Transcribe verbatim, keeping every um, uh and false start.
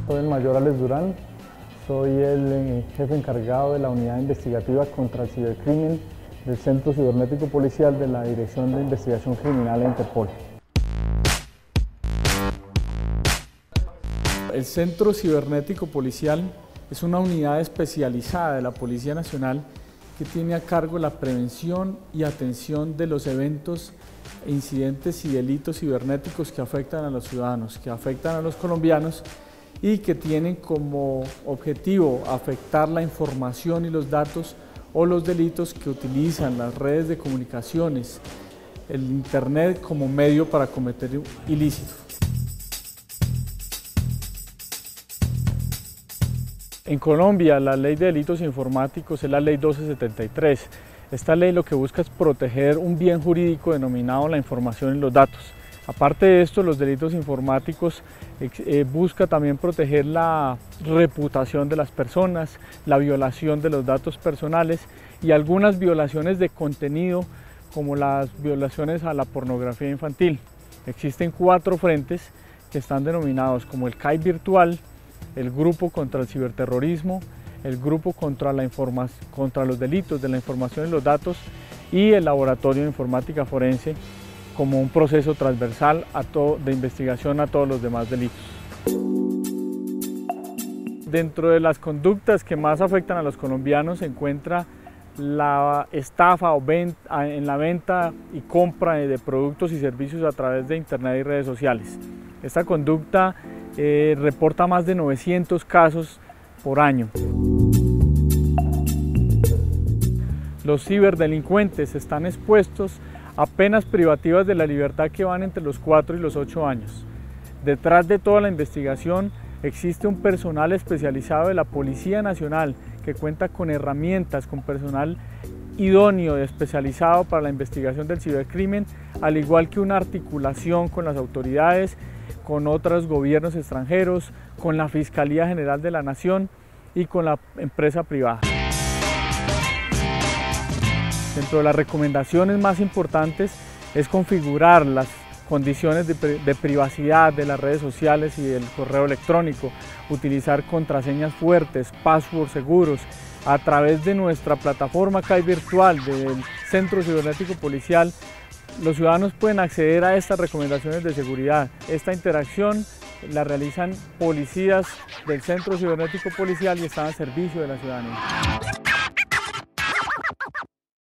Soy el mayor Alex Durán, soy el eh, jefe encargado de la unidad investigativa contra el cibercrimen del Centro Cibernético Policial de la Dirección de Investigación Criminal de Interpol. El Centro Cibernético Policial es una unidad especializada de la Policía Nacional que tiene a cargo la prevención y atención de los eventos, incidentes y delitos cibernéticos que afectan a los ciudadanos, que afectan a los colombianos y que tienen como objetivo afectar la información y los datos o los delitos que utilizan las redes de comunicaciones, el Internet como medio para cometer ilícitos. En Colombia, la Ley de Delitos Informáticos es la Ley doce setenta y tres. Esta ley lo que busca es proteger un bien jurídico denominado la información y los datos. Aparte de esto, los delitos informáticos eh, busca también proteger la reputación de las personas, la violación de los datos personales y algunas violaciones de contenido, como las violaciones a la pornografía infantil. Existen cuatro frentes que están denominados como el C A I virtual, el Grupo contra el Ciberterrorismo, el Grupo contra, la contra los Delitos de la Información y los Datos y el Laboratorio de Informática Forense, como un proceso transversal a todo, de investigación a todos los demás delitos. Dentro de las conductas que más afectan a los colombianos se encuentra la estafa o venta, en la venta y compra de productos y servicios a través de Internet y redes sociales. Esta conducta eh, reporta más de novecientos casos por año. Los ciberdelincuentes están expuestos a penas privativas de la libertad que van entre los cuatro y los ocho años. Detrás de toda la investigación existe un personal especializado de la Policía Nacional que cuenta con herramientas, con personal idóneo, especializado para la investigación del cibercrimen, al igual que una articulación con las autoridades, con otros gobiernos extranjeros, con la Fiscalía General de la Nación y con la empresa privada. Dentro de las recomendaciones más importantes es configurar las condiciones de, de privacidad de las redes sociales y del correo electrónico, utilizar contraseñas fuertes, passwords seguros. A través de nuestra plataforma C A I virtual del Centro Cibernético Policial, los ciudadanos pueden acceder a estas recomendaciones de seguridad. Esta interacción la realizan policías del Centro Cibernético Policial y están al servicio de la ciudadanía.